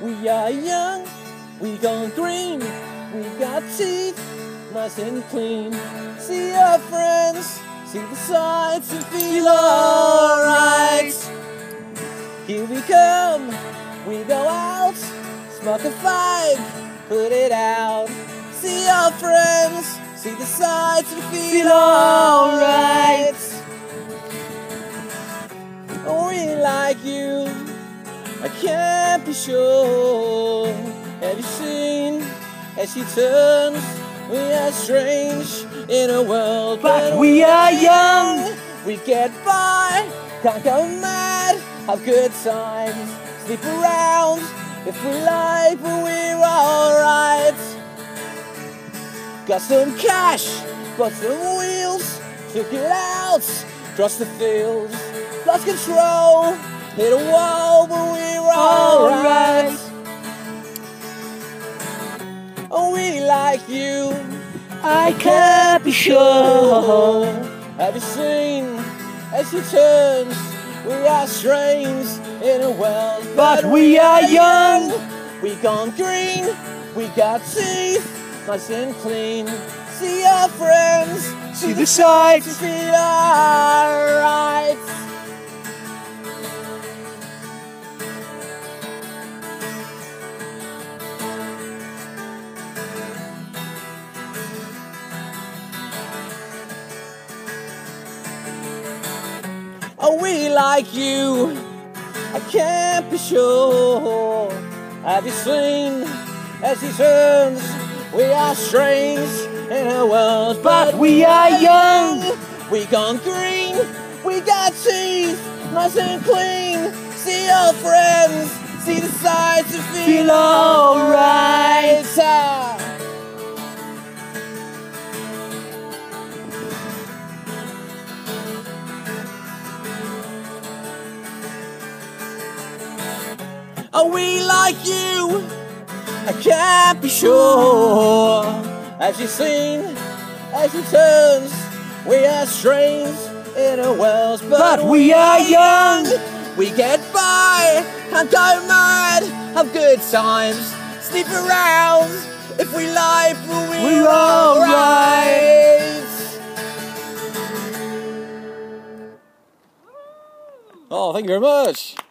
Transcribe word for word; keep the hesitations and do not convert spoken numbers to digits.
We are young, we gone green, we got teeth, nice and clean. See our friends, see the sights and feel alright. Here we come, we go out, smoke a five, put it out. See our friends, see the sights and feel alright. We like you, I can't be sure. Have you seen as she turns? We are strange in a world, but, but we are young. We get by, can't go mad, have good times, sleep around if we like, but we're alright. Got some cash, bought some wheels, took it out, crossed the fields, lost control, hit a wall, but we're alright. Oh, we like you, I can't be sure. Have you seen as she turns? We are strange in a world, but, but we are young. We gone green, we got teeth, nice and clean. See our friends, see the sights, feel alright. Oh, we like you, I can't be sure. Have you seen as he turns? We are strange in a world, but we are young. We gone green, we got teeth, nice and clean. See our friends, see the sights and feel, feel alright. Oh, we like you, I can't be sure. As you've seen, as she turns, we are strange in a world, but, but we are young. We get by, and go mad, have good times, sleep around if we like, but we're, we're alright. Oh, thank you very much.